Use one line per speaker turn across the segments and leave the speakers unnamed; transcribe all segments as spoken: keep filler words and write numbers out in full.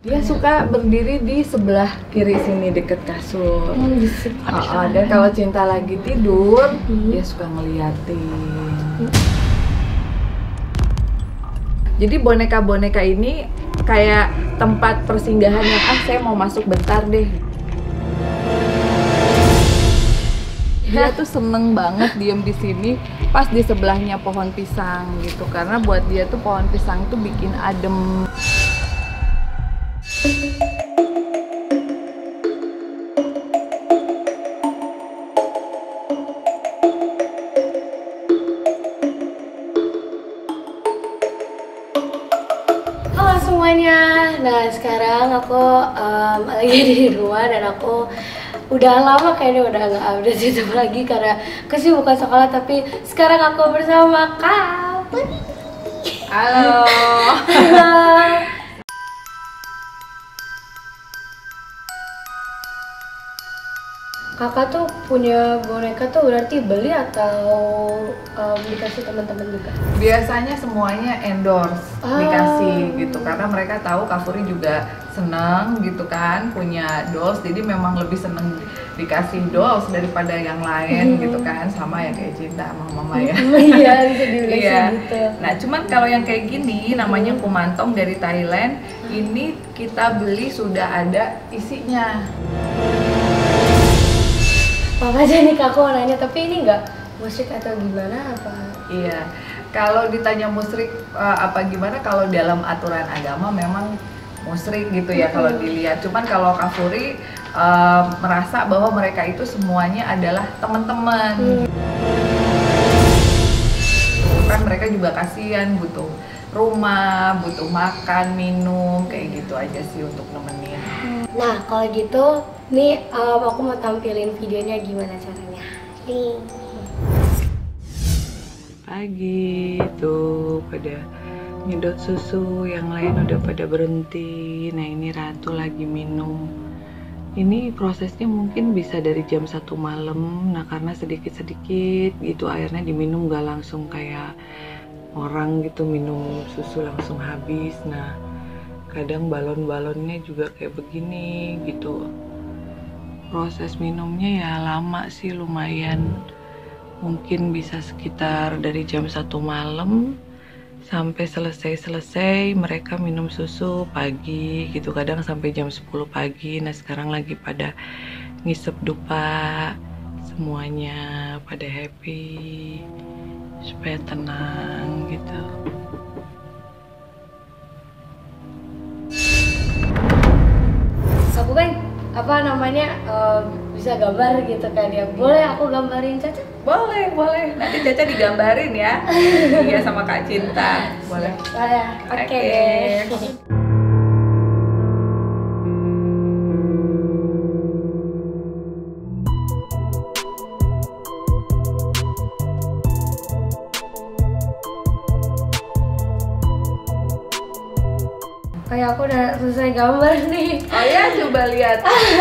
Dia suka berdiri di sebelah kiri sini deket kasur.
Hmm,
oh, oh, dan kalau Cinta lagi tidur, hmm. dia suka ngeliatin. Hmm. Jadi boneka-boneka ini kayak tempat persinggahannya. Ah, saya mau masuk bentar deh. Dia tuh seneng banget diem di sini, pas di sebelahnya pohon pisang gitu. Karena buat dia tuh pohon pisang tuh bikin adem.
Halo semuanya, nah sekarang aku um, lagi di rumah dan aku udah lama kayaknya udah gak update YouTube lagi karena kesibukan sekolah, tapi sekarang aku bersama Kak Putri.
Halo.
Kakak tuh punya boneka tuh berarti beli atau um, dikasih teman-teman juga?
Biasanya semuanya endorse,
oh.
dikasih gitu karena mereka tahu Kak Furi juga seneng gitu kan punya dolls, jadi memang lebih seneng dikasih dolls daripada yang lain hmm. gitu kan, sama ya kayak Cinta sama Mama ya.
Iya, bisa dibilang
iya.
gitu.
Nah cuman kalau yang kayak gini namanya kumantong dari Thailand, ini kita beli sudah ada isinya.
Apa aja nih Kak, aku mau nanya, tapi ini nggak musrik atau gimana apa?
Iya, kalau ditanya musrik uh, apa gimana, kalau dalam aturan agama memang musrik gitu ya hmm. kalau dilihat. Cuman kalau Kak Furi uh, merasa bahwa mereka itu semuanya adalah teman-teman. Hmm. Kan mereka juga kasihan, butuh rumah, butuh makan, minum, kayak gitu aja sih untuk nemenin.
Nah kalau gitu, nih um, aku mau tampilin videonya gimana caranya. Nih.
Pagi tuh pada nyedot susu, yang lain udah pada berhenti. Nah ini Ratu lagi minum. Ini prosesnya mungkin bisa dari jam satu malam. Nah karena sedikit-sedikit gitu airnya diminum, gak langsung kayak orang gitu minum susu langsung habis. Nah kadang balon-balonnya juga kayak begini gitu. Proses minumnya ya lama sih, lumayan. Mungkin bisa sekitar dari jam satu malam sampai selesai-selesai mereka minum susu pagi gitu, kadang sampai jam sepuluh pagi. Nah sekarang lagi pada ngisep dupa, semuanya pada happy supaya tenang gitu.
Aku kan apa namanya um, bisa gambar gitu kan ya, boleh aku gambarin Caca?
Boleh, boleh. Nanti Caca digambarin ya. Iya sama Kak Cinta. Boleh.
Boleh. Oke okay. okay. Kayak aku udah selesai gambar nih.
Oh ya, coba lihat.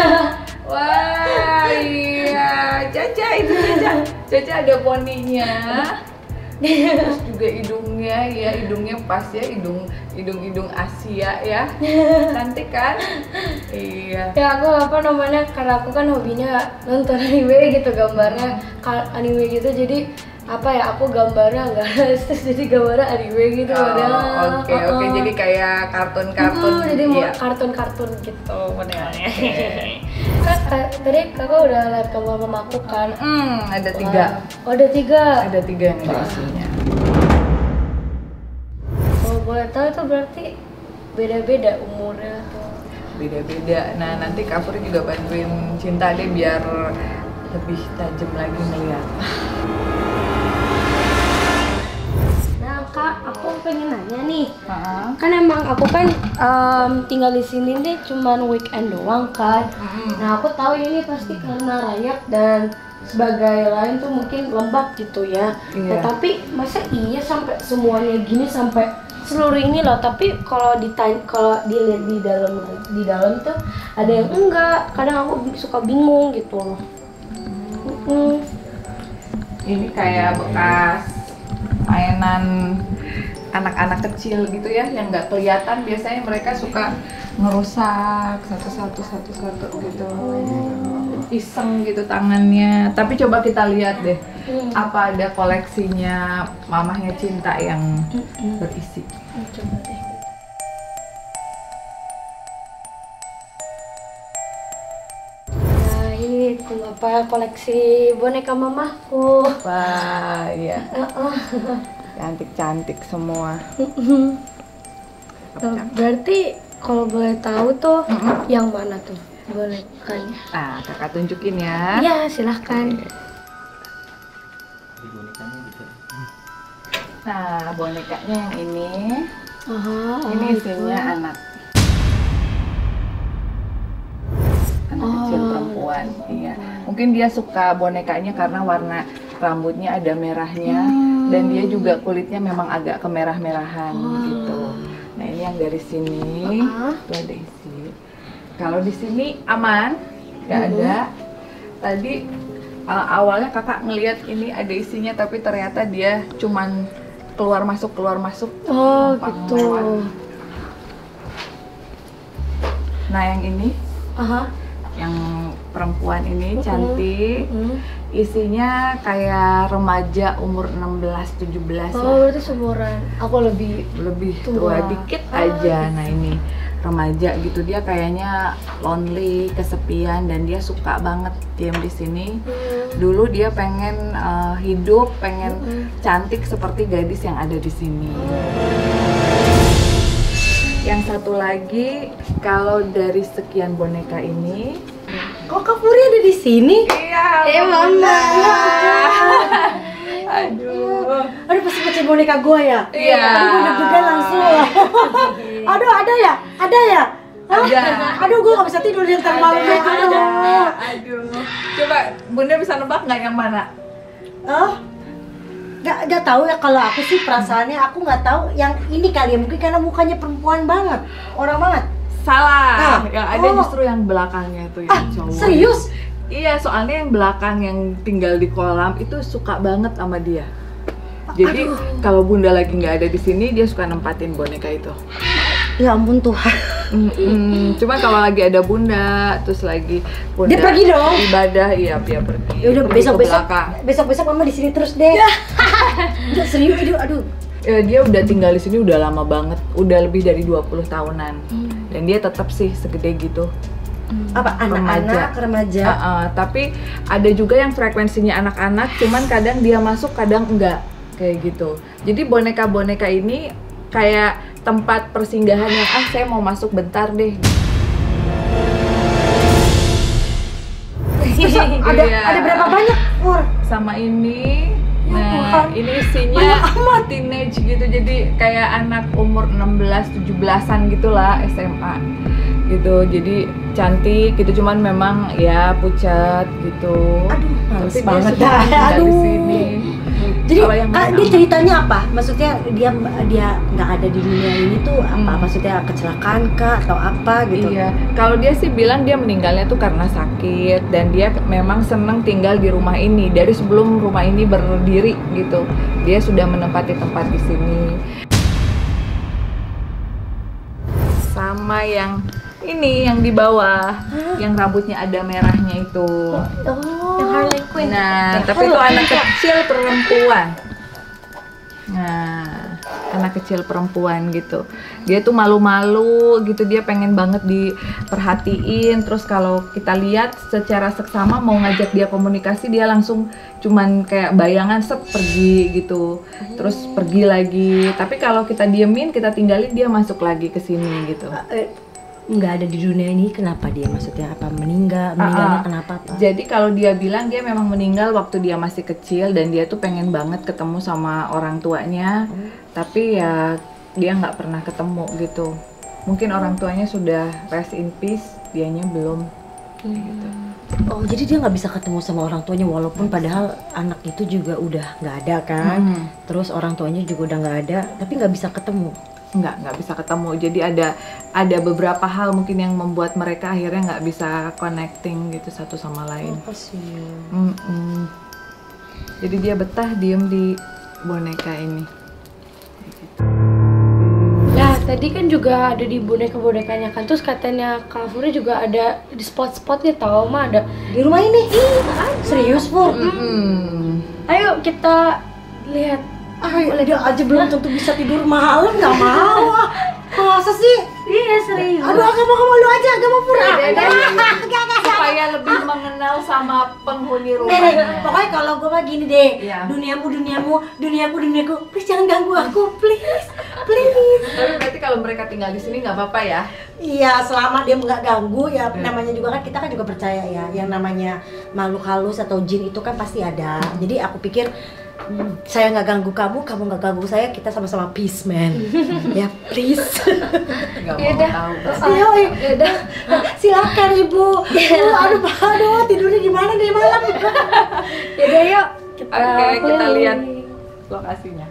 Wah, iya. Caca itu Caca. Caca ada poninya. Terus juga hidungnya, ya hidungnya pas ya, hidung hidung-hidung Asia ya. Cantik kan? Iya.
Ya aku apa namanya, karena aku kan hobinya nonton anime gitu, gambarnya anime gitu, jadi apa ya, aku gambarnya enggak realistis, jadi gambarnya anime gitu.
Oh, oke okay, oke okay. Jadi kayak kartun-kartun.
Hmm, jadi
iya.
kartun-kartun gitu modelnya. Kak, tadi kakak udah lihat gambar mamaku kan?
Hmm, ada tiga.
Oh, ada tiga.
Ada tiga yang ada isinya.
Oh, boleh tahu itu berarti beda-beda umurnya atau?
Beda-beda. Nah nanti Kak Furi juga bantuin Cinta deh biar lebih tajam lagi ngeliat.
Kak, aku pengen nanya nih,
uh-huh.
kan emang aku kan um, tinggal di sini nih cuman weekend doang kan. Uh-huh. Nah aku tahu ini pasti karena rayak dan sebagai lain tuh mungkin lembab gitu ya. Yeah. Nah tapi masa iya sampai semuanya gini, sampai seluruh ini loh. Tapi kalau ditanya, kalau dilihat di dalam di dalam tuh ada yang enggak. Kadang aku suka bingung gitu loh. Uh-huh.
Ini kayak bekas mainan anak-anak kecil gitu ya, yang nggak kelihatan biasanya mereka suka ngerusak satu-satu satu-satu gitu, iseng gitu tangannya. Tapi coba kita lihat deh, apa ada koleksinya mamahnya Cinta yang berisi.
Coba deh. Nah, ini apa koleksi boneka mamaku.
Wah, iya.
Uh-uh.
Cantik-cantik semua.
Nah, berarti kalau boleh tahu tuh yang mana tuh bonekanya?
Nah, kakak tunjukin ya.
Iya, silahkan.
Nah, bonekanya yang ini.
Aha,
Ini
oh,
isinya
itu.
anak. Anak
Oh.
kecil perempuan. Iya. Mungkin dia suka bonekanya karena warna rambutnya ada merahnya. Dan dia juga kulitnya memang agak kemerah-merahan gitu. Nah, ini yang dari sini,
Uh-huh.
itu ada isi. Kalau di sini aman, nggak ada. Tadi uh, awalnya kakak ngelihat ini ada isinya, tapi ternyata dia cuman keluar masuk keluar masuk.
Oh,
numpang
gitu.
lewat. Nah, yang ini,
Aha.
yang perempuan ini
Uh-uh.
cantik.
Mm.
Isinya kayak remaja umur enam belas tujuh belas
Oh,
lah.
berarti seumuran. Aku lebih
Lebih
tua.
tua dikit
Ah,
aja. Nah, ini remaja gitu, dia kayaknya lonely, kesepian, dan dia suka banget diam di sini.
Hmm.
Dulu dia pengen uh, hidup, pengen
Mm-mm.
cantik seperti gadis yang ada di sini. Yang satu lagi, kalau dari sekian boneka ini,
Kok Kak Puri ada di sini?
iya,
Eh, Mama.
aduh,
Aduh, pasti pecah boneka gue ya?
Iya.
Aduh, gue deg-degan langsung. Aduh, ada ya? Ada ya? Hah?
Ada.
Aduh, gue gak bisa tidur di ntar malam
ada,
gitu.
ada. Aduh, coba Bunda bisa nebak nggak yang mana?
Oh, gak, gak tahu ya, kalau aku sih perasaannya aku gak tahu yang ini kali ya, mungkin karena mukanya perempuan banget, orang banget.
Salah,
Ah,
yang ada
oh.
justru yang belakangnya tuh yang
Ah,
cowok.
serius?
Iya, soalnya yang belakang yang tinggal di kolam itu suka banget sama dia. Jadi kalau Bunda lagi nggak ada di sini, dia suka nempatin boneka itu.
Ya ampun Tuhan.
Mm-mm. Cuma kalau lagi ada Bunda, terus lagi Bunda
Dia pergi dong?
ibadah, iya dia pergi.
Ya udah,
Pergi
besok
ke
besok
belakang.
besok besok mama di sini terus deh. Udah serius, aduh, aduh.
Ya, dia udah tinggal di sini udah lama banget, udah lebih dari dua puluh tahunan. Dan dia tetap sih segede gitu.
Apa anak-anak remaja?
Uh, uh, tapi ada juga yang frekuensinya anak-anak, cuman kadang dia masuk, kadang enggak, kayak gitu. Jadi boneka-boneka ini kayak tempat persinggahan yang ah saya mau masuk bentar deh.
Terus ada
Iya.
ada berapa banyak, Pur?
Sama ini,
Ya
nah
Tuhan.
ini isinya teenage gitu, jadi kayak anak umur enam belas tujuh belasan gitulah, S M A gitu. Jadi cantik gitu, cuman memang ya pucat gitu.
Aduh, males
Tapi dia
banget
suka
dah.
tinggal di
Aduh.
sini.
Jadi
Kalau yang
ah,
mana?
dia ceritanya apa? Maksudnya dia dia nggak ada di dunia ini tuh apa?
Hmm.
Maksudnya kecelakaan kah atau apa gitu?
Iya, kalau dia sih bilang dia meninggalnya tuh karena sakit, dan dia memang seneng tinggal di rumah ini dari sebelum rumah ini berdiri gitu. Dia sudah menempati tempat di sini. Sama yang ini yang di bawah, yang rambutnya ada merahnya itu.
Oh, yang Harley Quinn.
Nah,
Yang
tapi itu
Harley
anak
Quinn.
kecil perempuan. Nah, anak kecil perempuan gitu. Dia tuh malu-malu gitu, dia pengen banget diperhatiin. Terus kalau kita lihat secara seksama mau ngajak dia komunikasi, dia langsung cuman kayak bayangan set pergi gitu. Terus pergi lagi. Tapi kalau kita diemin, kita tinggalin, dia masuk lagi ke sini gitu.
Eh, nggak ada di dunia ini, kenapa dia maksudnya apa meninggal meninggalnya
Ah, ah.
kenapa apa?
Jadi kalau dia bilang dia memang meninggal waktu dia masih kecil, dan dia tuh pengen banget ketemu sama orang tuanya, tapi ya dia nggak pernah ketemu gitu. Mungkin orang tuanya sudah rest in peace, dianya belum. Gitu.
Oh, jadi dia nggak bisa ketemu sama orang tuanya walaupun padahal anak itu juga udah nggak ada kan?
Hmm.
Terus orang tuanya juga udah nggak ada, tapi nggak bisa ketemu.
Nggak nggak bisa ketemu. Jadi ada ada beberapa hal mungkin yang membuat mereka akhirnya nggak bisa connecting gitu satu sama lain.
Kasihan.
Mm-mm. Jadi dia betah diem di boneka ini. Gitu.
tadi kan juga ada di boneka-bonekanya kan, terus katanya Kak Furi juga ada di spot-spotnya, tau mah ada
Di rumah ini? Serius, Pur?
Hmm. Ayo kita lihat.
Ah, dia aja belum tentu bisa tidur malam, nggak mau ah. Masa sih?
Iya serius.
Aduh, agak mau kamu lu aja, agak mau Pur.
Supaya lebih mengenal sama penghuni
Nih,
rumah.
nih, pokoknya kalau gue mah gini deh,
Iya.
duniamu, duniamu, duniaku, duniaku, please jangan ganggu aku, please, please.
Tapi berarti kalau mereka tinggal di sini nggak apa-apa ya?
Iya, selama dia nggak ganggu ya, namanya juga kan kita kan juga percaya ya, yang namanya makhluk halus atau jin itu kan pasti ada. Jadi aku pikir hmm, saya nggak ganggu kamu, kamu nggak ganggu saya, kita sama-sama peace man. Ya please.
Nggak mau
Yaudah.
tahu.
Ayo,
Yaudah.
silakan ibu. Aduh, aduh, aduh, tidurnya gimana nih malam?
Yaudah yuk. Kita
Oke, kita
keliling.
lihat lokasinya.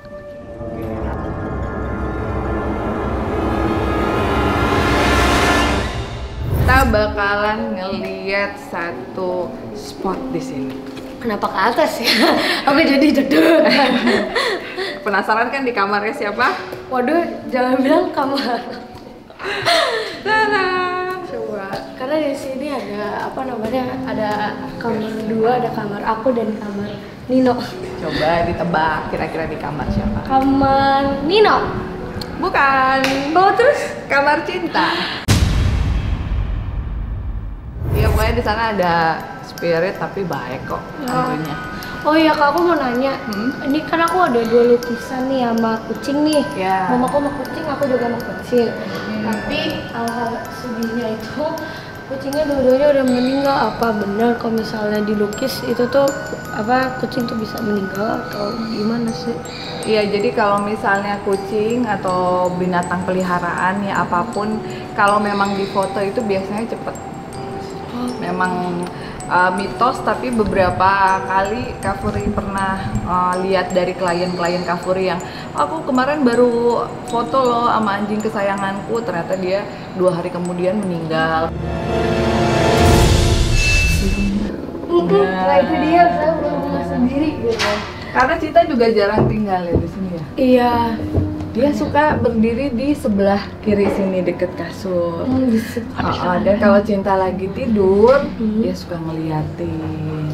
Kita bakalan ngeliat satu spot di sini.
Kenapa ke atas ya? Aku jadi duduk.
Penasaran kan di kamarnya siapa?
Waduh, jangan bilang kamar.
Tada!
Coba, karena di sini ada apa namanya? Ada kamar dua, ada kamar aku dan kamar Nino.
Coba ditebak kira-kira di kamar siapa?
Kamar Nino.
Bukan.
Oh terus?
Kamar cinta. Iya, pokoknya di sana ada spirit tapi baik kok hantunya.
Oh iya kak, aku mau nanya.
Hmm?
Ini kan aku ada dua lukisan nih sama kucing nih.
Ya.
Mamaku sama kucing, aku juga sama kucing. Tapi hal-hal sedihnya itu kucingnya dua-duanya udah meninggal. Apa benar kalau misalnya dilukis itu tuh apa kucing tuh bisa meninggal atau gimana sih?
Iya, jadi kalau misalnya kucing atau binatang peliharaan ya apapun, kalau memang di foto itu biasanya cepet. Memang uh, mitos, tapi beberapa kali Kak Furi pernah uh, lihat dari klien-klien Kak Furi yang aku kemarin baru foto loh sama anjing kesayanganku, ternyata dia dua hari kemudian meninggal.
Nah itu dia, saya belum rumah sendiri gitu.
Karena Cita juga jarang tinggal ya di sini ya.
Iya.
Dia suka berdiri di sebelah kiri sini deket kasur.
Hmm, bisa.
Oh, oh, dan kalau Cinta lagi tidur,
Hmm.
dia suka ngeliatin.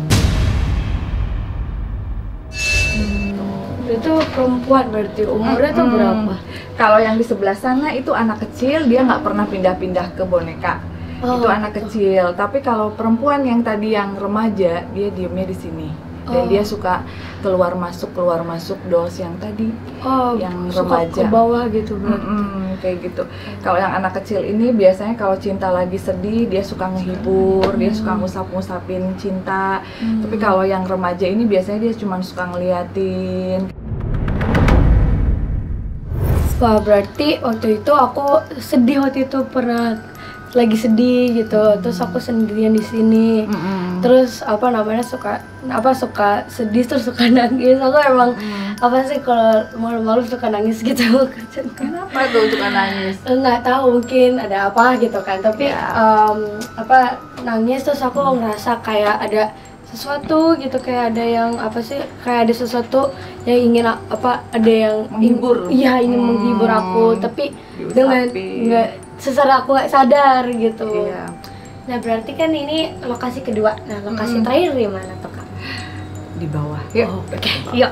Itu perempuan berarti umurnya tuh
Mm-mm.
berapa?
Kalau yang di sebelah sana itu anak kecil, dia nggak pernah pindah-pindah ke boneka.
Oh,
Itu anak kecil. Tapi kalau perempuan yang tadi yang remaja, dia diemnya di sini. Dan
Oh.
dia suka keluar masuk keluar masuk dos yang tadi.
Oh,
yang
suka
remaja.
ke bawah gitu berarti.
Mm-mm, kayak gitu. Kalau yang anak kecil ini biasanya kalau Cinta lagi sedih, dia suka ngehibur, dia suka ngusap-ngusapin Cinta.
Hmm.
Tapi kalau yang remaja ini biasanya dia cuma suka ngeliatin.
Wah berarti waktu itu aku sedih waktu itu pernah lagi sedih gitu, terus aku sendirian di sini.
Mm-mm.
Terus apa namanya suka apa suka sedih terus suka nangis. Aku emang apa sih kalau malu-malu suka nangis gitu.
Kenapa tuh suka nangis?
Nggak tahu mungkin ada apa gitu kan. Tapi
Ya.
em, apa nangis terus aku ngerasa kayak ada sesuatu gitu, kayak ada yang apa sih kayak ada sesuatu yang ingin a- apa ada yang ing-
Menghibur.
iya ingin
Hmm.
menghibur aku tapi
Diusapin.
dengan nggak secara aku nggak sadar gitu.
Iya.
Nah berarti kan ini lokasi kedua. Nah lokasi
Mm.
terakhir di mana tuh kak?
Di bawah. Yuk.
Oh, oke, yuk.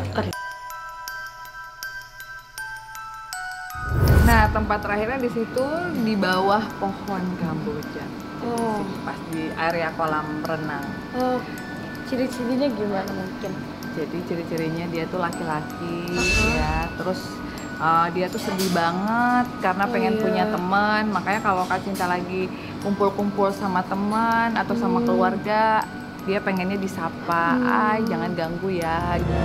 Nah, tempat terakhirnya di situ di bawah pohon kamboja.
Oh,
Pas di area kolam renang.
oh, ciri-cirinya gimana mungkin?
Jadi ciri-cirinya dia tuh laki-laki ya, terus uh, dia tuh sedih banget karena
Oh,
pengen
iya.
punya teman. Makanya kalau Kak Cinta lagi kumpul-kumpul sama teman atau sama
Hmm.
keluarga, dia pengennya disapa,
Hmm.
"Ay, jangan ganggu ya." Gitu,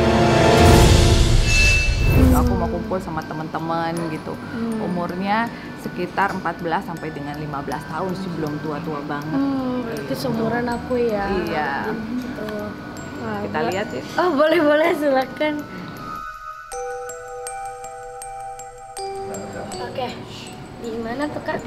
aku mau kumpul sama teman-teman gitu.
Hmm.
Umurnya sekitar empat belas sampai dengan lima belas tahun sih, belum tua-tua banget.
Hmm, berarti seumuran aku ya.
Iya.
Gitu. Wah,
Kita
bo-
lihat ya.
Oh boleh boleh silakan. Oke, di mana tuh kak?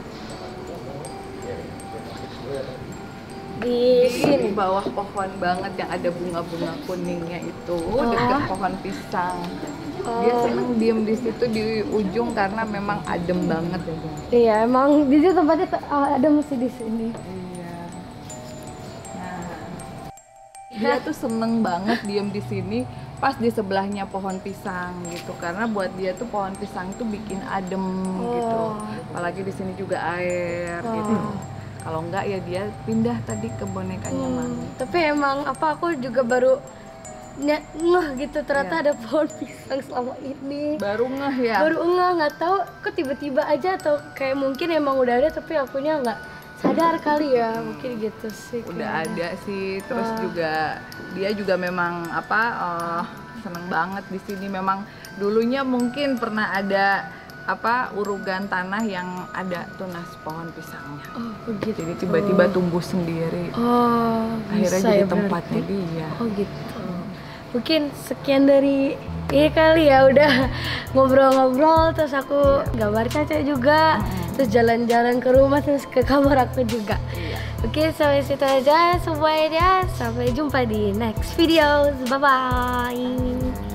Di
Di
sini.
bawah pohon banget yang ada bunga-bunga kuningnya itu,
Oh.
dekat pohon pisang. Dia seneng diem di situ di ujung karena memang adem banget ya.
Iya, emang di situ tempatnya ada mesti di sini.
Iya. Nah, dia tuh seneng banget diem di sini pas di sebelahnya pohon pisang gitu, karena buat dia tuh pohon pisang tuh bikin adem gitu. Apalagi di sini juga air gitu. Kalau enggak ya dia pindah tadi ke bonekanya
Hmm,
Mami.
tapi emang apa aku juga baru nye- ngeh gitu ternyata
Iya.
ada pohon pisang selama ini.
Baru ngeh ya.
Baru ngeh, nggak tahu kok tiba-tiba aja atau kayak mungkin emang udah ada tapi akunya nggak sadar kali ya, mungkin gitu sih.
Udah
kayaknya.
ada sih, terus
Wah.
juga dia juga memang apa eh, seneng banget di sini. Memang dulunya mungkin pernah ada apa urugan tanah yang ada tunas pohon pisangnya.
Oh begitu.
Jadi tiba-tiba tumbuh sendiri.
Oh,
Akhirnya
bisa
jadi
ya
tempatnya
berarti.
dia.
Oh gitu. Mungkin sekian dari ini kali ya, udah ngobrol-ngobrol terus aku gambar Caca juga, terus jalan-jalan ke rumah terus ke kamar aku juga. Oke, sampai situ aja semuanya. Sampai jumpa di next video. Bye bye.